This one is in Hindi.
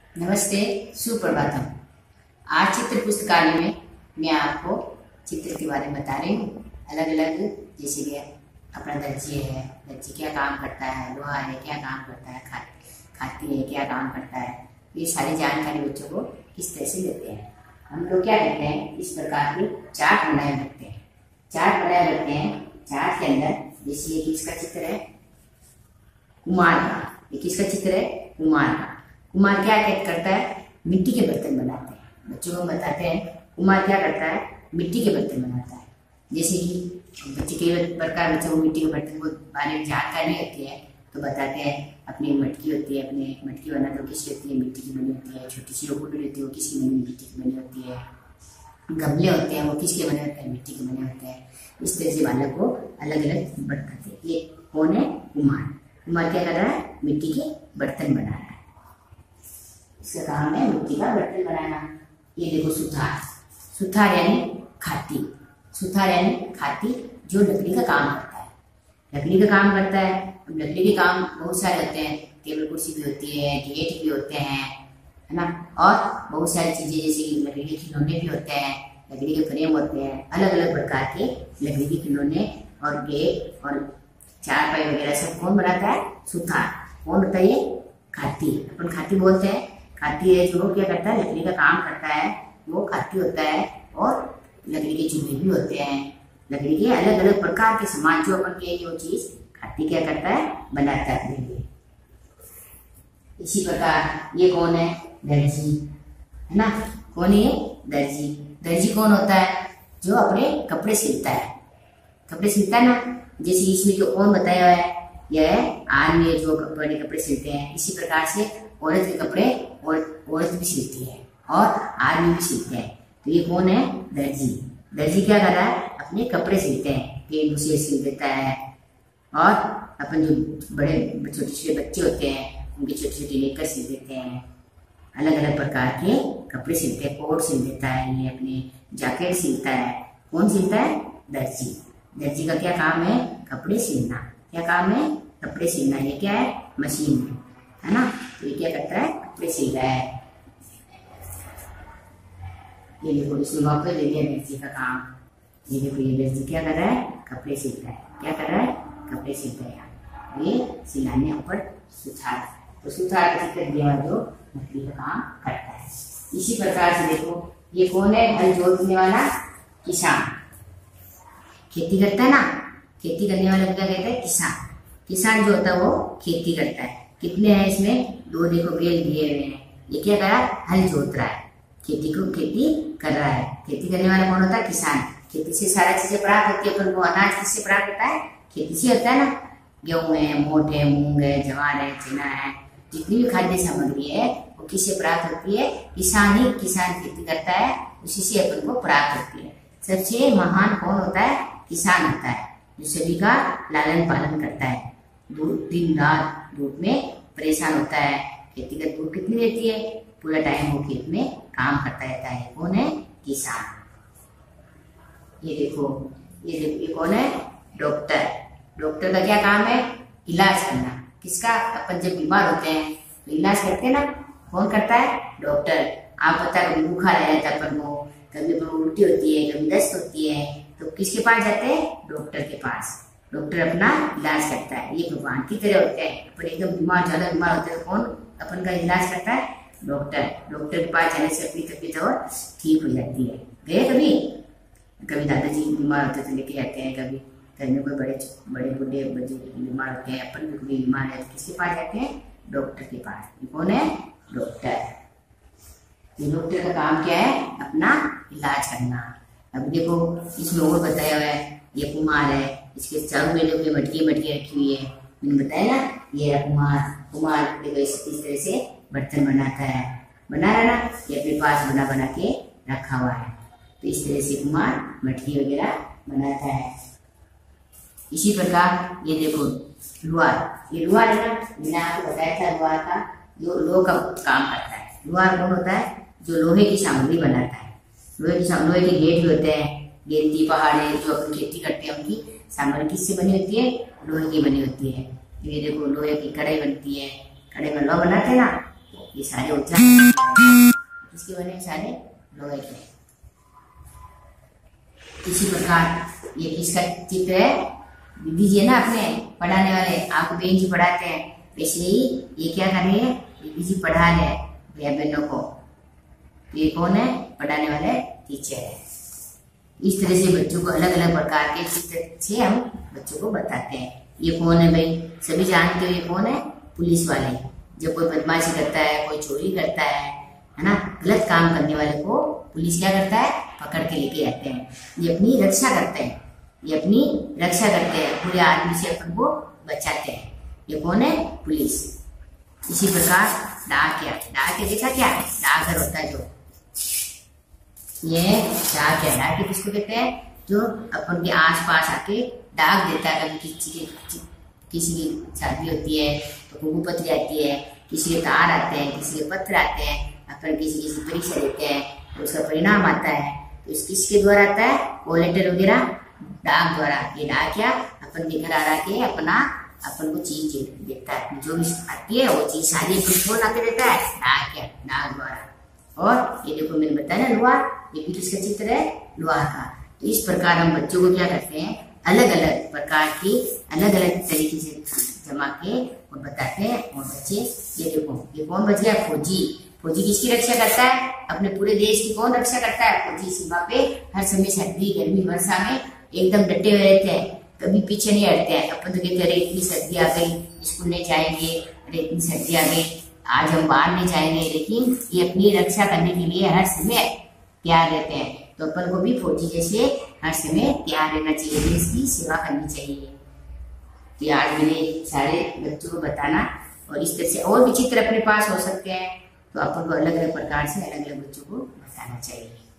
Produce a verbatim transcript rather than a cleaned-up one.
नमस्ते, सुप्रभातम। आज चित्र पुस्तकालय में मैं आपको चित्र के बारे में बता रही हूँ। अलग अलग, जैसे कि अपना दर्जी है, दर्जी क्या काम करता है, लोहा है क्या काम करता है, खा खाती है क्या काम करता है, ये सारी जानकारी बच्चों को किस तरह से देते हैं। हम लोग क्या करते हैं, इस प्रकार के चार्ट बनाए रखते हैं। चार्ट बनाए रखते हैं। चार्ट के अंदर जैसे ये किसका चित्र है, कुमार का। ये किसका चित्र है, कुमार का। कुमार क्या करता है, मिट्टी के बर्तन बनाते हैं। बच्चों को बताते हैं कुमार क्या करता है, मिट्टी के बर्तन बनाता है। जैसे कि बच्चे कई प्रकार बच्चों को मिट्टी के बर्तन को बारे में जानकारी होती है, तो बताते हैं अपनी मटकी होती है, अपने मटकी बनाते हो किसकी होती है, मिट्टी की बनी होती है। छोटी सी रोटी होती है वो किसकी बनी, मिट्टी की बनी होती है। गमले होते हैं वो किसके बने होते हैं, मिट्टी के बने होते हैं। इस तरह से बालक को अलग अलग बताते हैं। ये कौन है, कुमार। कुमार क्या कर रहा है, मिट्टी के बर्तन बना रहा है। इसका काम है मिट्टी का बर्तन बनाना। ये देखो सुथार। सुथार यानी खाती। सुथार यानी खाती, जो लकड़ी का काम करता है। लकड़ी का काम करता है। अब लकड़ी के काम बहुत सारे होते हैं। टेबल कुर्सी भी होती है, गेट भी होते हैं, है ना। और बहुत सारी चीजें जैसे लकड़ी के खिलौने भी होते हैं, लकड़ी के फ्रेम होते हैं। अलग अलग प्रकार के लकड़ी के खिलौने और गेट और चारपाई वगैरह सब कौन बनाता है, सुथार। कौन होता है, ये खाती। अपन खाती बोलते हैं। खाती है जो क्या करता है, लकड़ी का काम करता है, वो खाती होता है। और लकड़ी के चूल्हे भी होते हैं। लकड़ी के अलग अलग प्रकार के सामान जो अपन के जो चीज खाती क्या करता है, बनाता है अपने लिए। इसी प्रकार ये कौन है, दर्जी, है ना। कौन है, दर्जी। दर्जी कौन होता है, जो अपने कपड़े सिलता है। कपड़े सिलता है ना। जैसे इसमें जो कौन बताया हुआ है, यह आदमी जो बड़े कपड़े सिलते हैं। इसी प्रकार से औरत के कपड़े और औरत भी सिलती है और आदमी भी सिलते हैं। तो ये कौन है, दर्जी। दर्जी क्या कर रहा है, अपने कपड़े सिलते हैं। पेन उसे सिल देता है। और अपन जो बड़े छोटे छोटे बच्चे होते हैं, उनके छोटे छोटे लेकर सिल देते हैं। अलग अलग प्रकार के कपड़े सिलते हैं। कोट सिल देता है, ये अपने जैकेट सिलता है। कौन सिलता है, दर्जी। दर्जी का क्या काम है, कपड़े सिलना। क्या काम है, कपड़े सिलना। ये क्या है, मशीन है, है ना। तो ये क्या करता है, कपड़े सिल रहा है। ये देखो इसने वापस ले लिया दर्जी का काम। ये देखो ये दर्जी क्या कर रहा है, कपड़े सिल रहा है। क्या कर रहा है, कपड़े सिल रहा है। ये सिलाने ऊपर सुथार। तो सुथार का चित्र दिया जो लकड़ी का काम करता है। इसी प्रकार से देखो ये कौन है, हल जोतने वाला, किसान। खेती करता है ना। खेती करने वाले को क्या कहते हैं, किसान। किसान जो होता है वो खेती करता है। कितने हैं इसमें, दो देखो बैल दिए हुए हैं। ये क्या कर रहा है, हल जोत रहा है, खेती को खेती कर रहा है। खेती करने वाला कौन होता है, किसान। खेती से सारा चीजें प्राप्त होती है। अपन को अनाज किससे प्राप्त होता है, खेती से होता है ना। गेहूं है, मोट है, मूंग है, ज्वार है, चना है, जितनी भी खाद्य सामग्री है वो किससे प्राप्त होती है, किसान ही। किसान खेती करता है, उसी से अपन को प्राप्त होती है। सबसे महान कौन होता है, किसान होता है, जो सभी का लालन पालन करता है। दिन रात धूप में परेशान होता है। खेती का धूप कितनी रहती है, पूरा टाइम वो खेत में काम करता रहता है। कौन है, किसान। ये देखो ये देखो ये कौन है, डॉक्टर। डॉक्टर का क्या काम है, इलाज करना। किसका, अपन जब बीमार होते हैं तो इलाज करते हैं ना। कौन करता है, डॉक्टर। आप पता कभी बुखार आ जाता है अपन को, कभी अपन उल्टी होती है, कभी दस्त होती है, तो किसके पास जाते हैं, डॉक्टर के पास। डॉक्टर अपना इलाज करता है। ये भगवान की तरह होते हैं। अपन एकदम बीमार, ज्यादा बीमार होते हैं तो कौन अपन का इलाज करता है, डॉक्टर। डॉक्टर के पास जाने से अपनी तबीयत और ठीक हो जाती है। गए कभी कभी दादाजी बीमार होते तो लेके जाते हैं। कभी घर में कोई बड़े बड़े बुढ़े बुजुर्ग बीमार होते हैं, अपन भी कोई बीमार है तो किसके पास जाते हैं, डॉक्टर के पास। ये कौन है, डॉक्टर। ये डॉक्टर का काम क्या है, अपना इलाज करना। अब देखो इसमें और बताया हुआ है, ये कुमार है। इसके चारों मेले की मटकी मटकी रखी हुई है, मैंने बताया ना। ये कुमार कुमार देखो इस तरह से बर्तन बनाता है, बना रहा ना। ये अपने पास बना बना के रखा हुआ है। तो इस तरह से कुमार मटकी वगैरह बनाता है। इसी प्रकार ये देखो लुहार। ये लुहार है ना, मैंने आपको बताया था लुहार का जो लोह का काम करता है। लुहार कौन होता है, जो लोहे की सामग्री बनाता है। लोहे की लोहे के गेट भी होते हैं, गेंदी पहाड़े जो अपन खेती करते हैं उनकी सामग्री किससे बनी होती है, लोहे की बनी होती है। ये देखो लोहे की कढ़ाई बनती है। कढ़ाई में लोहा बनाते हैं ना, ये सारे ऊंचा किसके बने हैं? सारे लोहे के। इसी प्रकार ये किसका चित्र है? दीजिए ना अपने पढ़ाने वाले, आपको बहन जी पढ़ाते हैं, वैसे ही ये क्या कर रहे हैं? दीदी जी पढ़ा रहे हैं भैया बहनों को। ये कौन है? पढ़ाने वाले टीचर है। इस तरह से बच्चों को अलग अलग प्रकार के चित्र से हम बच्चों को बताते हैं। ये कौन है भाई? सभी जानते हो ये कौन है? पुलिस वाले। जब कोई बदमाशी करता है, कोई चोरी करता है, है ना, गलत काम करने वाले को पुलिस क्या करता है? पकड़ के लेके आते हैं। ये अपनी रक्षा करते हैं, ये अपनी रक्षा करते हैं, पूरे आदमी से अपन को बचाते हैं। ये कौन है? पुलिस। इसी प्रकार डाकिया। डाकिया देखा क्या? डाकघर होता है जो, ये डाकिया। डाकिया किसको कहते हैं? जो अपन के आस पास आके डाक देता है। कभी किसी की किसी की शादी होती है तो कुकू पत्री आती है, किसी के तार आते हैं, किसी के पत्र आते हैं, अपन किसी किसी परीक्षा देते हैं तो उसका परिणाम आता है, तो इस किसके द्वारा आता है? कॉल लेटर वगैरह डाक द्वारा। ये डाकिया अपन के घर आ के अपना अपन को चीज देता है, जो भी आती है वो चीज सारी कौन आके देता है? डाकिया, डाक द्वारा। और ये देखो मैंने बताया ना लोहा, ये भी किसका चित्र है? लोहा का। तो इस प्रकार हम बच्चों को क्या करते हैं? अलग अलग प्रकार की अलग अलग तरीके से जमा के और बताते हैं। और बच्चे ये देखो, ये कौन बच गया? फौजी। फौजी किसकी रक्षा करता है? अपने पूरे देश की कौन रक्षा करता है? फौजी सीमा पे हर समय सर्दी गर्मी वर्षा में एकदम डटे हुए रहते हैं, कभी पीछे नहीं हटते हैं। अपन तो कहते हैं अरे इतनी सर्दी आ गई, स्कूल नहीं जाएंगे, अरे इतनी सर्दी आ गई, आज हम बाहर नहीं जाएंगे, लेकिन ये अपनी रक्षा करने के लिए हर समय तैयार रहते हैं। तो अपन को भी फौजी जैसे हर समय तैयार रहना चाहिए, देश की सेवा करनी चाहिए। तो आज मैंने सारे बच्चों को बताना, और इस तरह से और भी चित्र अपने पास हो सकते हैं, तो अपन को अलग अलग प्रकार से अलग अलग बच्चों को बताना चाहिए।